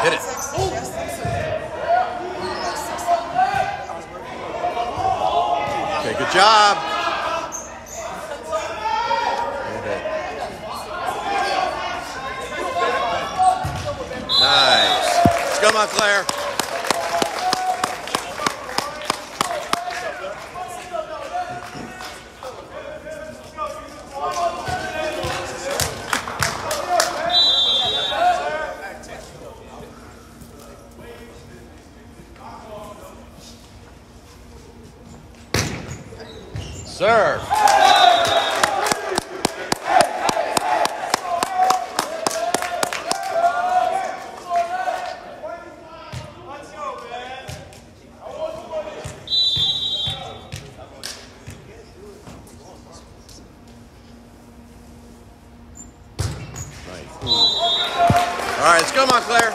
Hit it. Okay, good job. Hit it. Nice. Let's go, Montclair. Serve. All right, let's go, Montclair.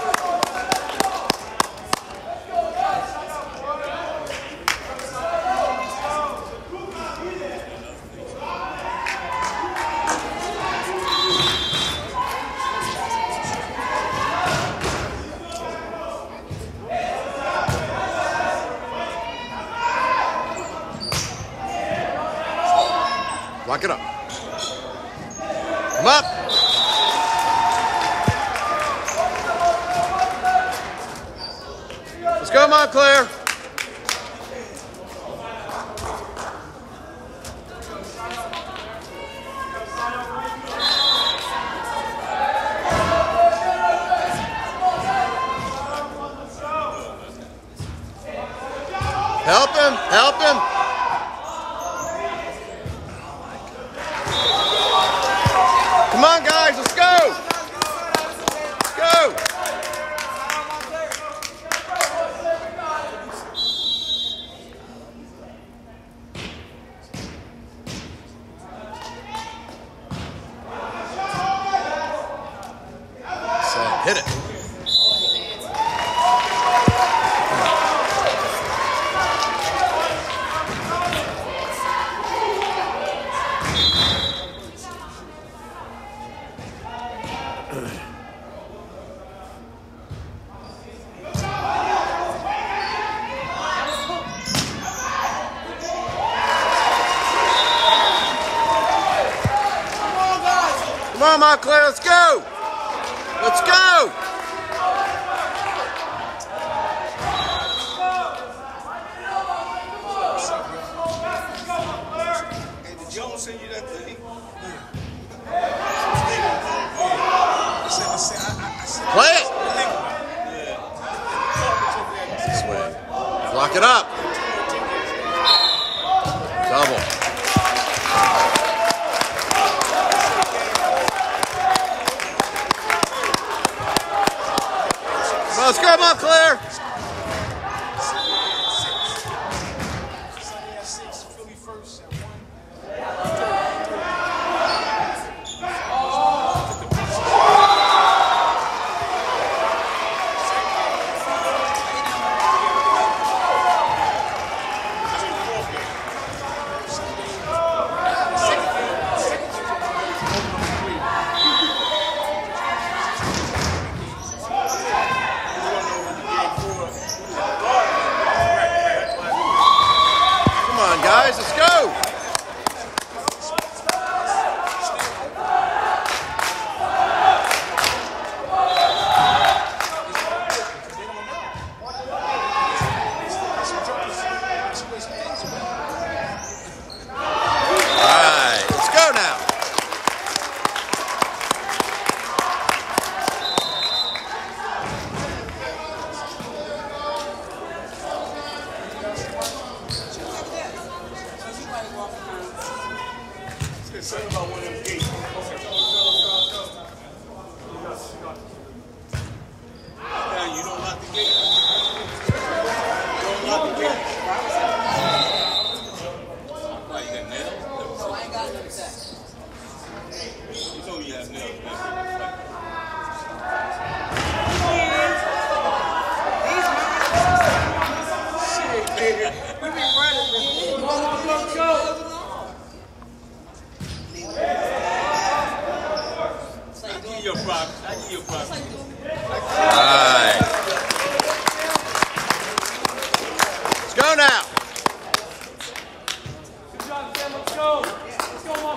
Lock it up. Come up. Let's go, Montclair. Help him. Help him. Come on, guys, let's go! Let's go! Set, hit it. Come on, Montclair, let's go! Let's go! Hey, did Jones send you that thing? Play it! This way. Lock it up. Double. Let's go, Montclair! Guys, let's go! All right, let's go now. Something about one of them gates. Now you don't lock the gate. You don't lock the gate. Why you got nails? I ain't got no sex. You told me you have nails. Shit, nigga. We been running this. Let's go. I give you a prop. All right.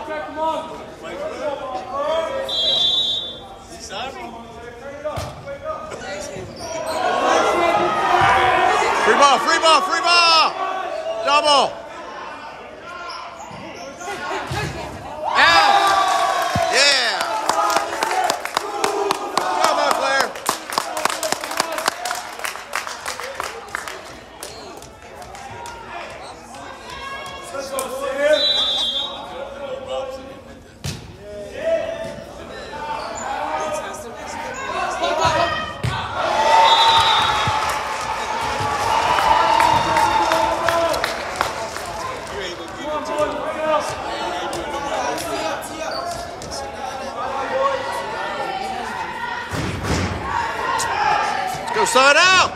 Free ball, free ball, free ball! Double! Out! Yeah! Go, Montclair! Go side out!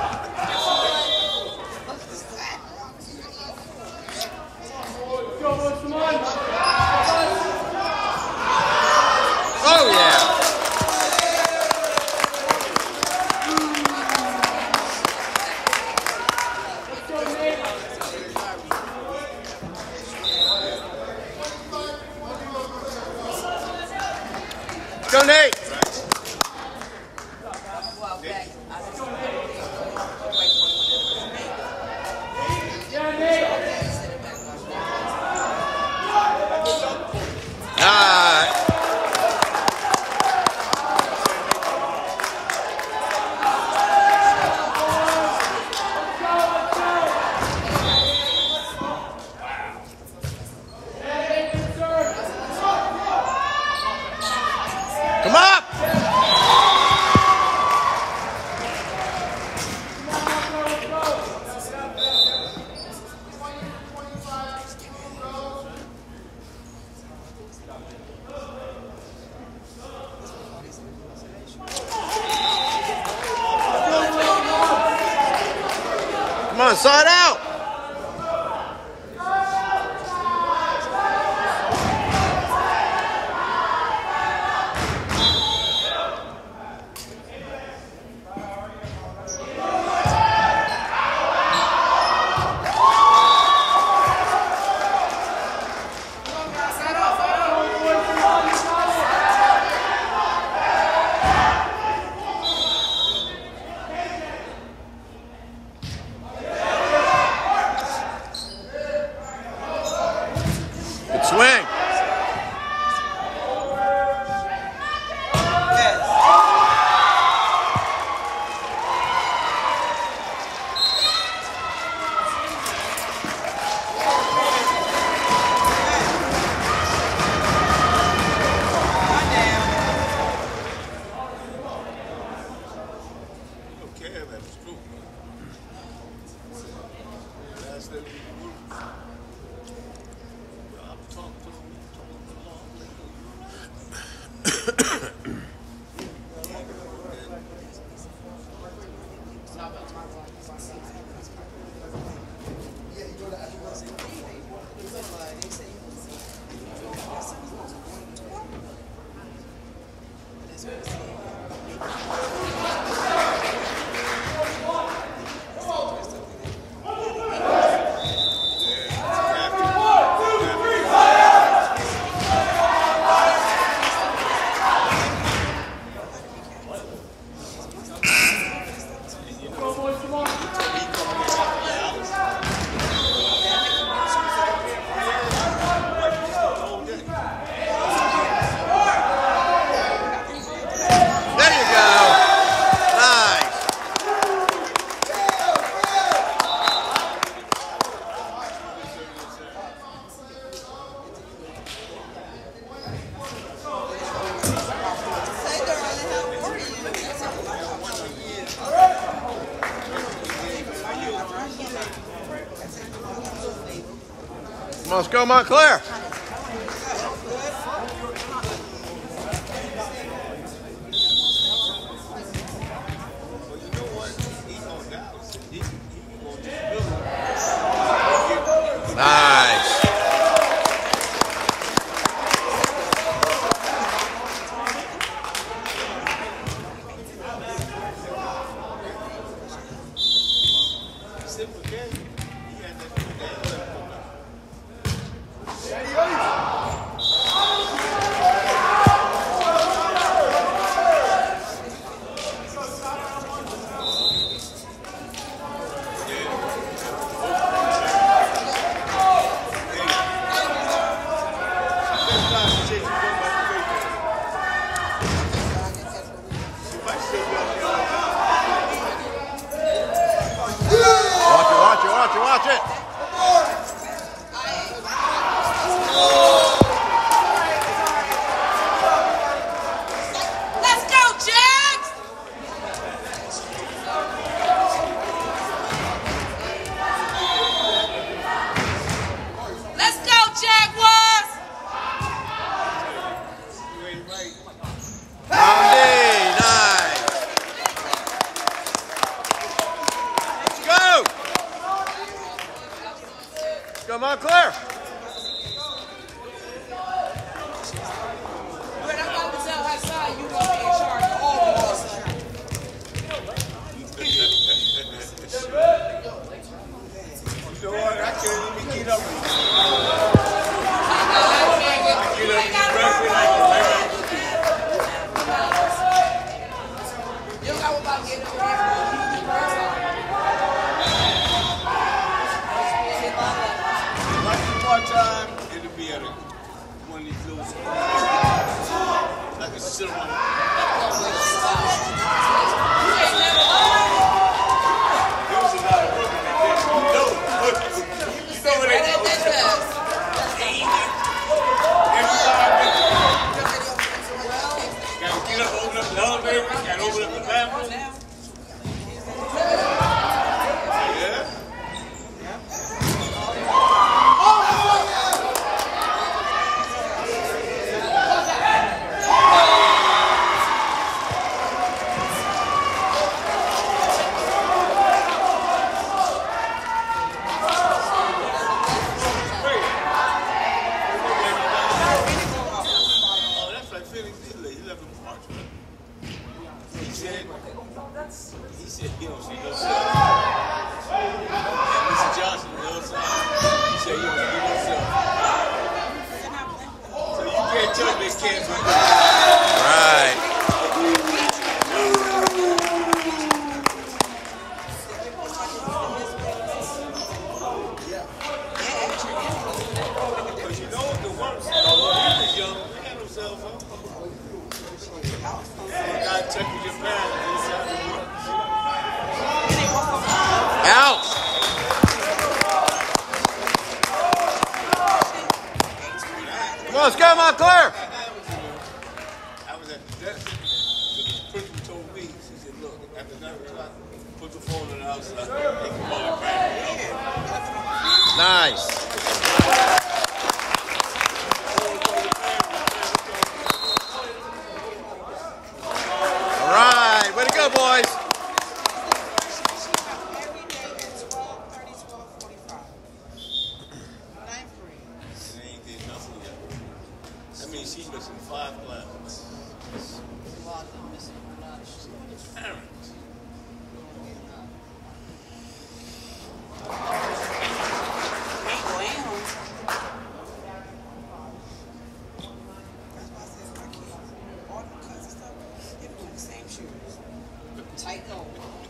Oh yeah! Go Nate! Come up! Come on, side out! Good swing. Okay, that's true. That's the Let's go, Montclair. Nice. Right. Out. Come on, let's go, Montclair. I was at the desk. The principal told me, she said, look, after 9 o'clock, put the phone on the outside. They can call it back. Nice. All right, way to go, boys. That means she's missing 5 classes. Parents. Tight goal.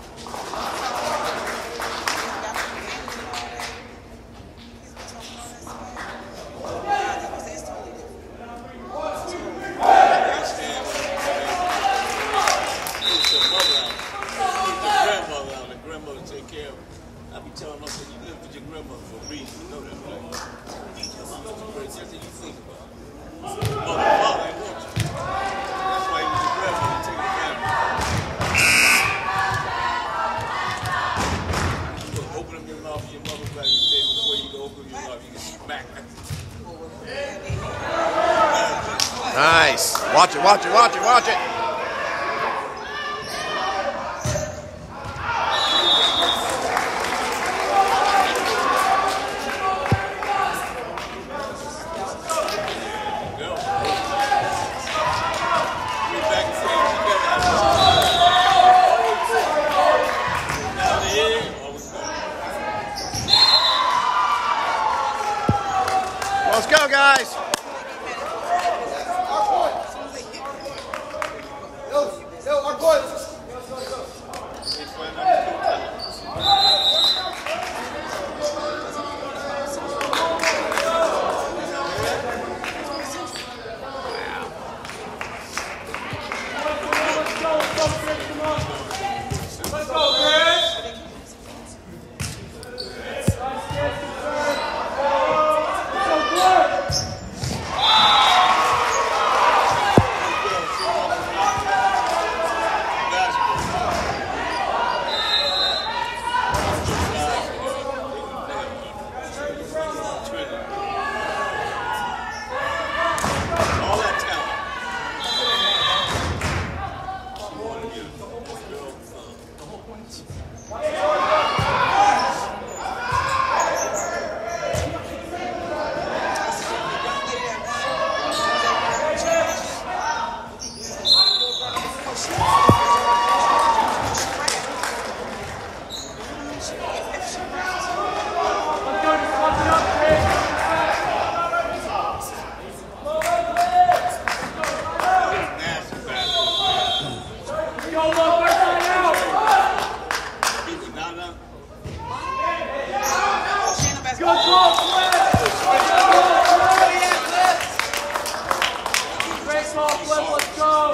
I be telling them, you live with your grandmother for a reason. You know that, right? Your mama's too great. That's what you think about. Mother ain't want you. That's why you was your grandmother taking care of you. Look, open up your mouth for your mother back in the day before you go open your mouth. You get smacked. Nice. Watch it, watch it, watch it, watch it. Let's go, guys. Our boys. Let's go.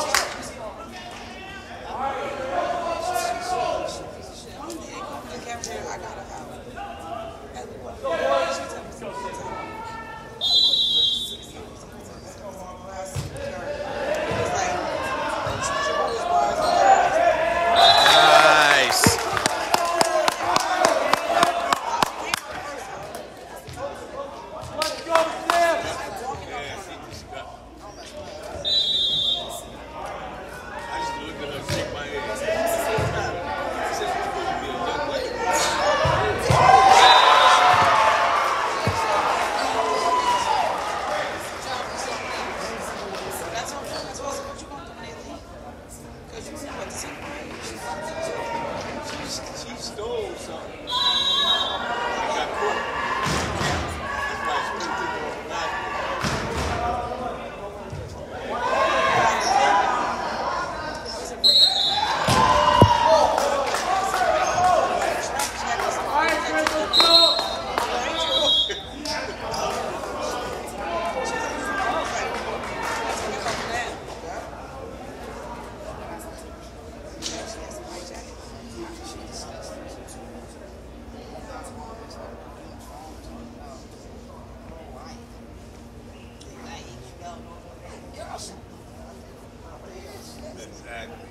Exactly.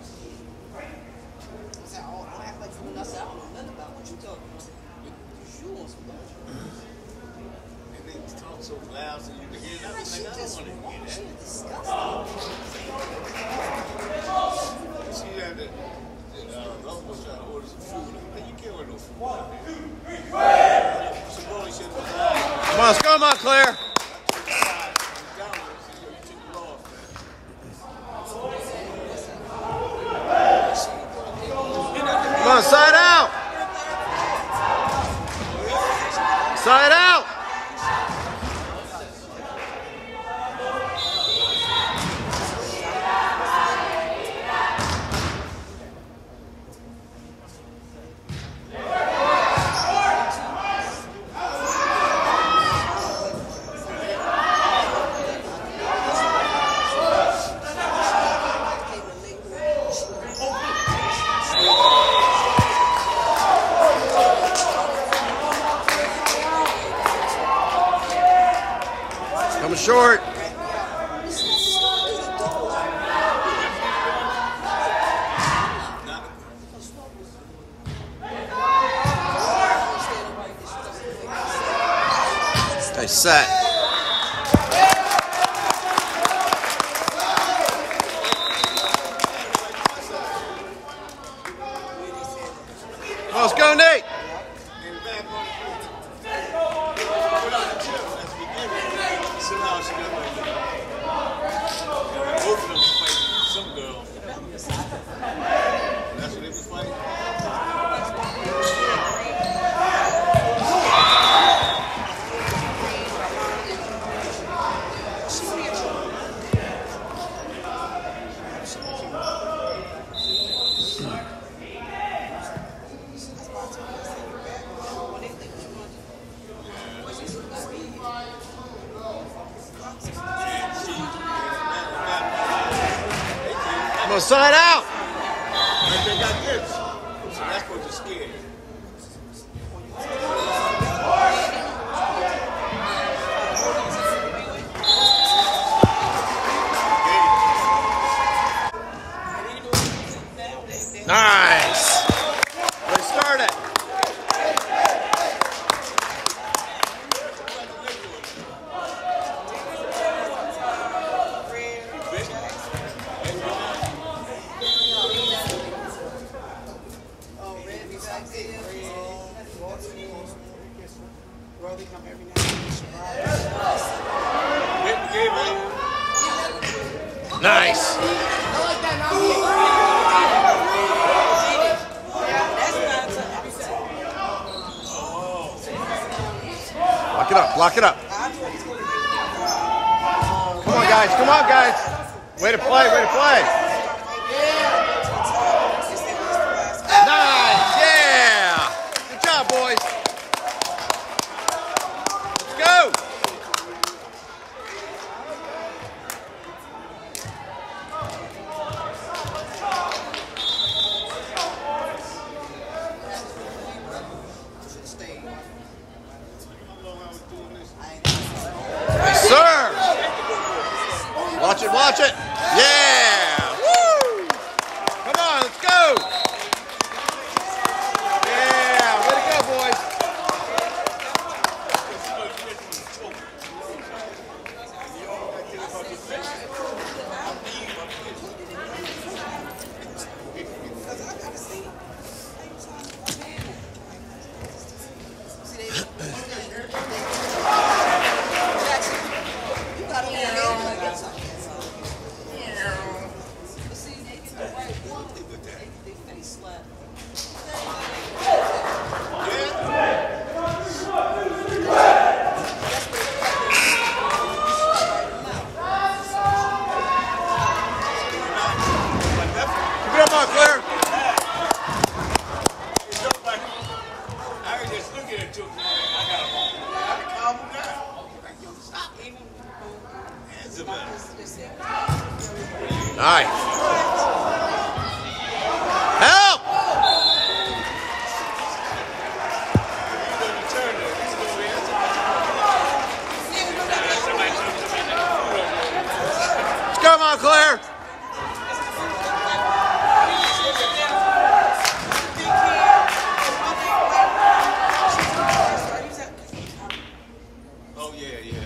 I don't act like someone else. I don't know nothing about what you talking about. You want some lunch. And they talk so loud so you can hear that. That shit Like, I don't just want to wrong. hear that. Shit disgusting. She had the uncle was trying to order some food. Man, you can't order no food out there. Some boy shit was high. Come on, let's go, Montclair. Come on, side out. Side out. Coming short. Stay set. Come on, let's go, Nate. Both of them was fighting some girl. That's what they was fighting. Come on, side out. Like they got this. So that's what you're scared. Nice. Way to start it. Robbie come every night. Nice. Lock it up. Lock it up. Come on, guys. Come on, guys. Way to play. Way to play. Nice. Yeah. Good job, boys. Let's go. Nice serve. Watch it. Watch it. Yeah. Woo. Come on. Let's go. Yeah. Way to go, boys. Keep it up, Montclair. I just look at it too. I gotta calm him down. Like, yo, stop even. Hands him out. Nice. Help! He's gonna turn there. He's gonna be answering. Somebody told him to make that food over there. Let's go, Montclair. Oh, yeah, yeah.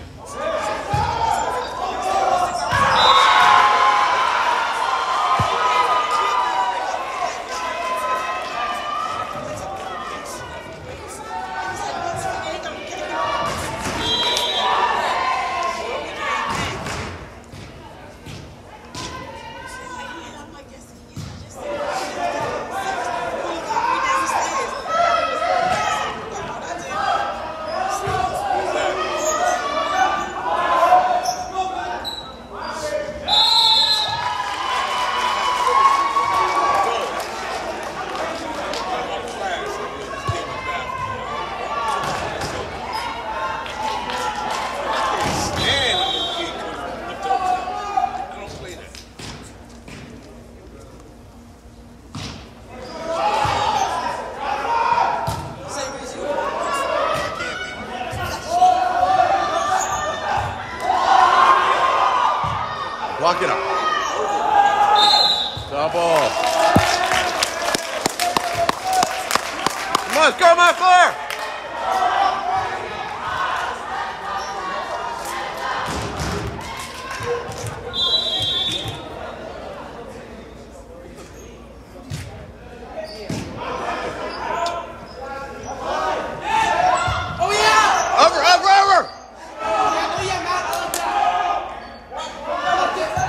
Lock it up. Double. Come on, let's go, Montclair. Oh yeah! Over, over, over. Oh yeah, Matt. I like that. I like this.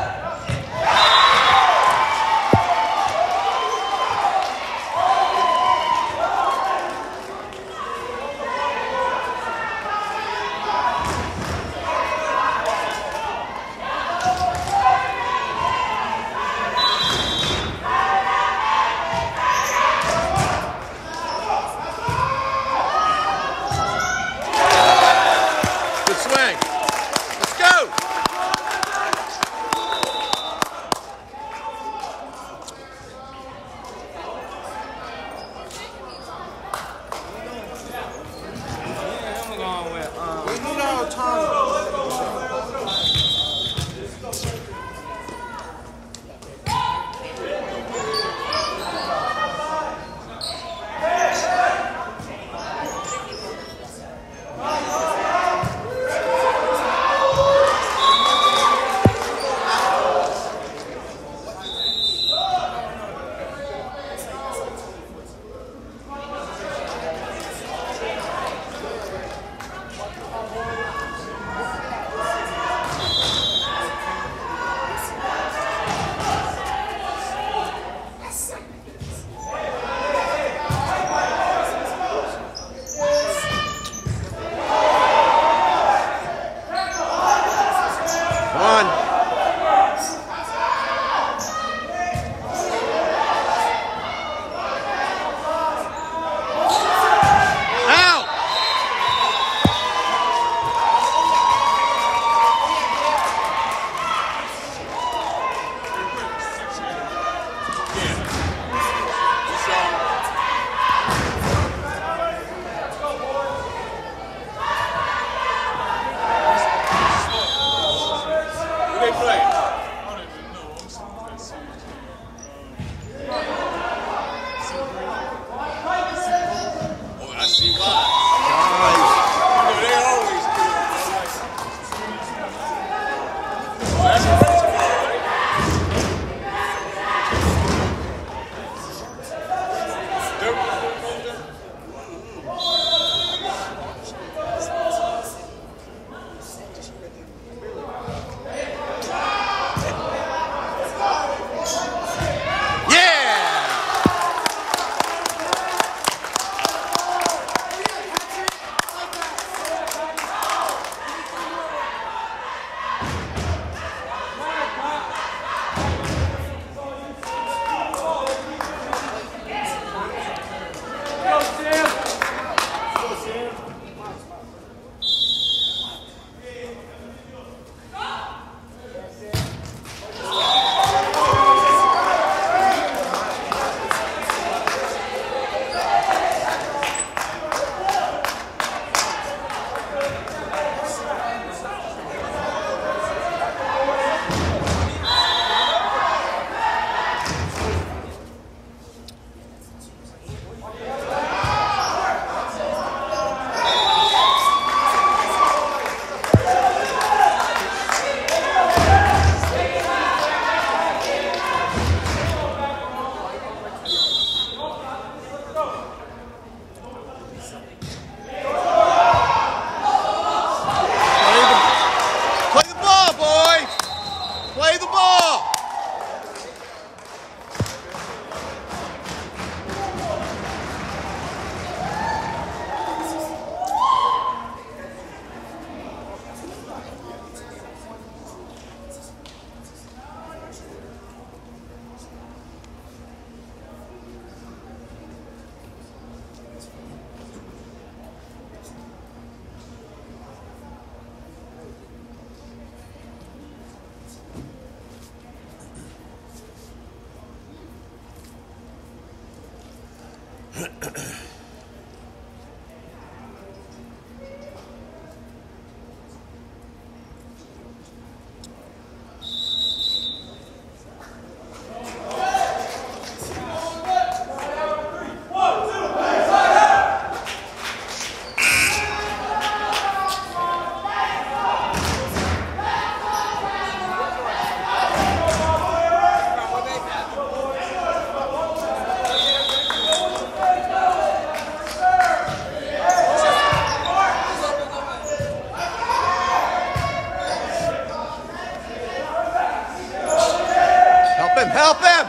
Help him!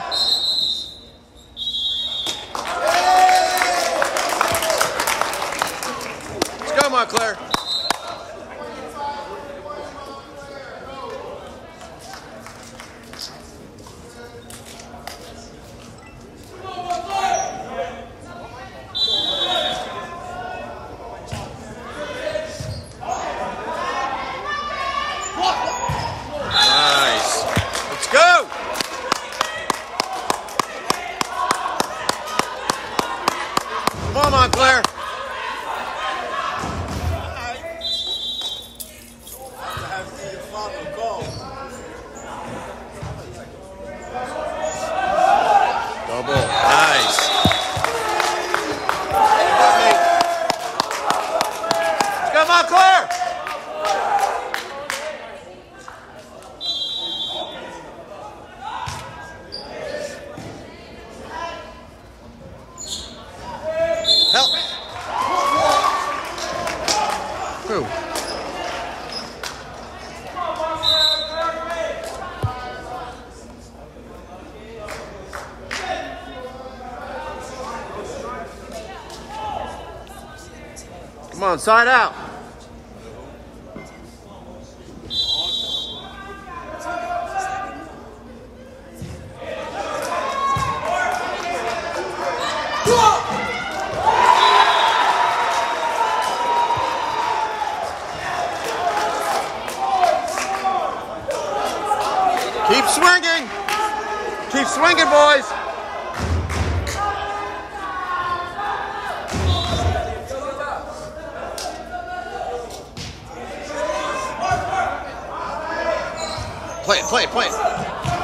Let's go, Montclair. Nice. Let's go! Come on, Montclair. Double. Nice. Let's go, Montclair. Help. Who? Come on, side out. Keep swinging. Keep swinging, boys. Play it, play it, play it.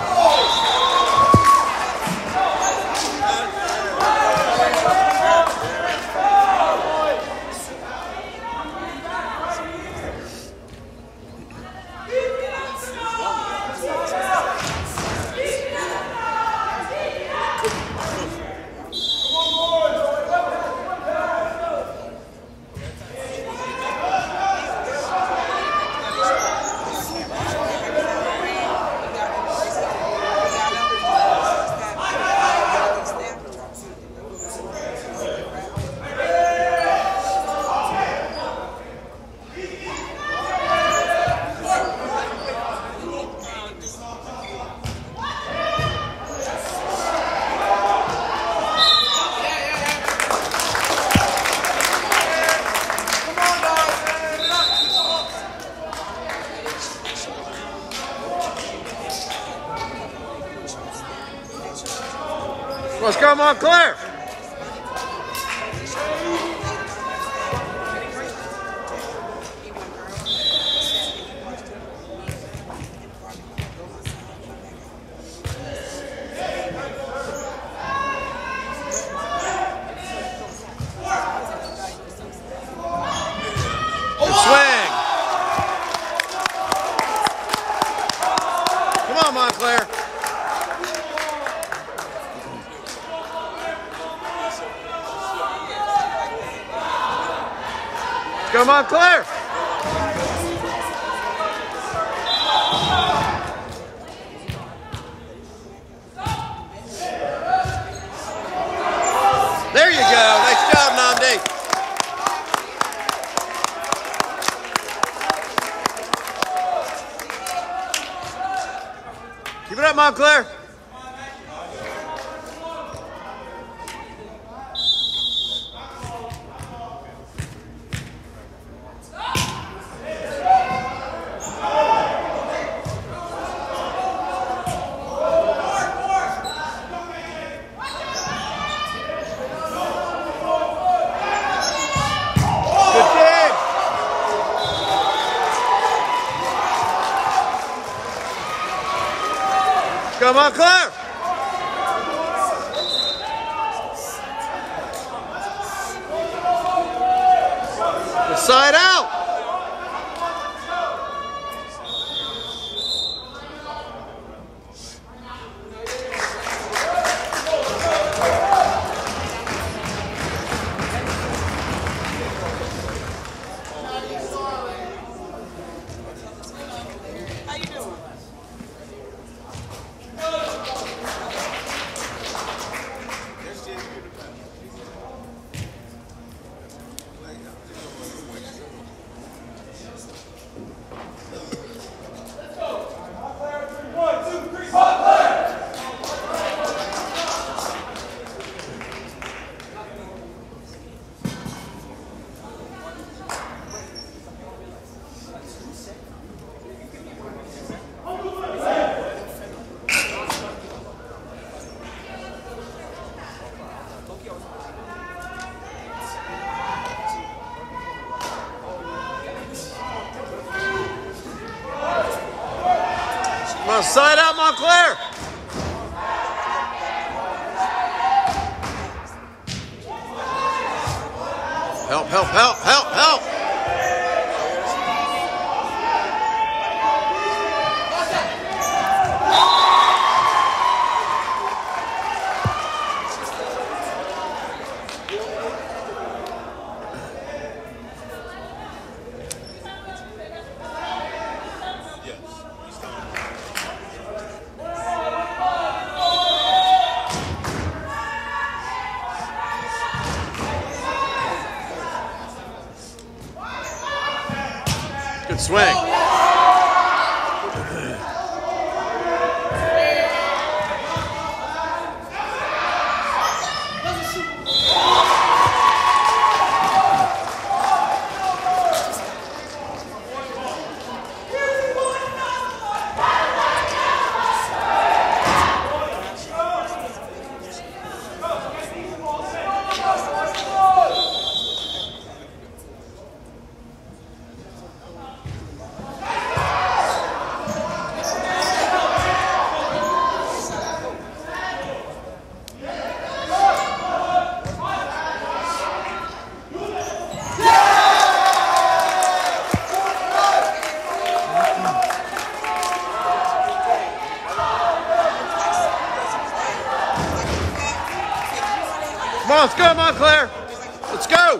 Let's go, Montclair. Good swing. Come on, Montclair. Come on, Claire. There you go. Nice job, Namdi. Keep it up, Montclair. Go Montclair! Side out! How you doing? Come on, side out Montclair! Help, help, help, help, help! Good swing. Come on, let's go, Montclair. Let's go.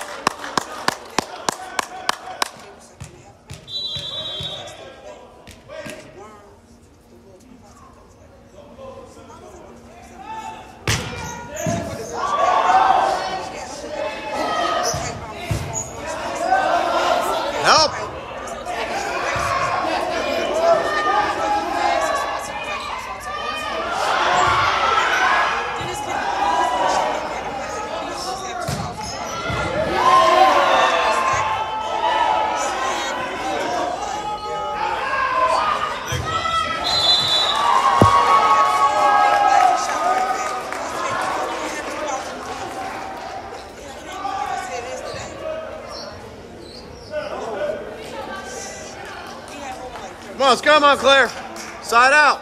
Help. Come on, let's go, Montclair. Side out.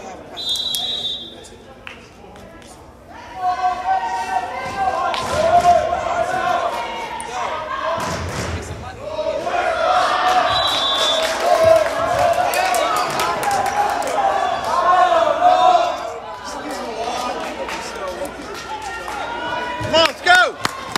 Come on, let's go.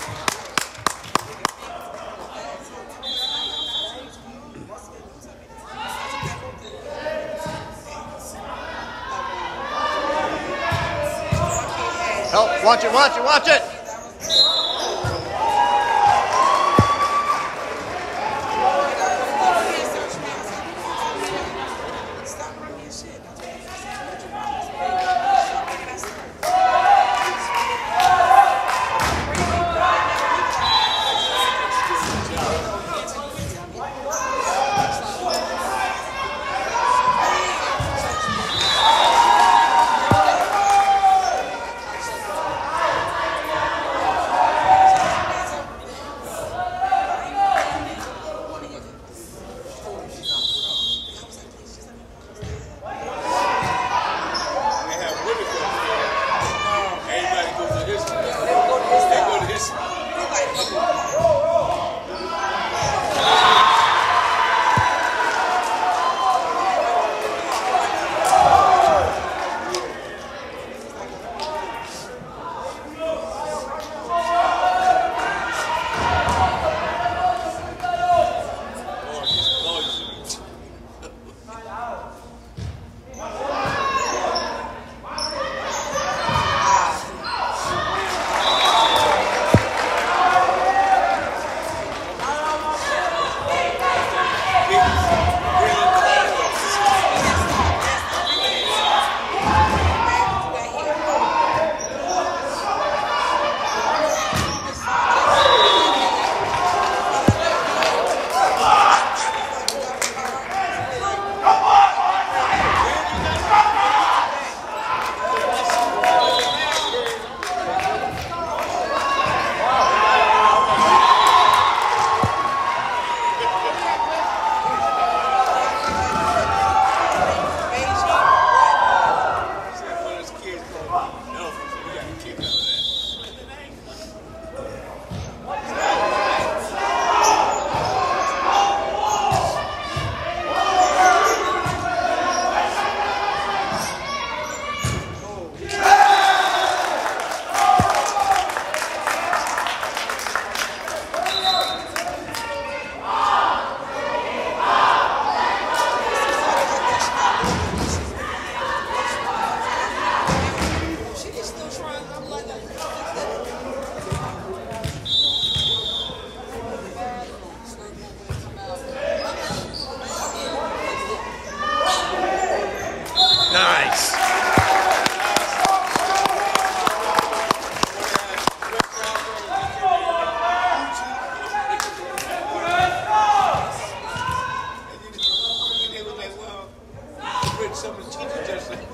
Help, watch it, watch it, watch it! Nice. Some of the teachers just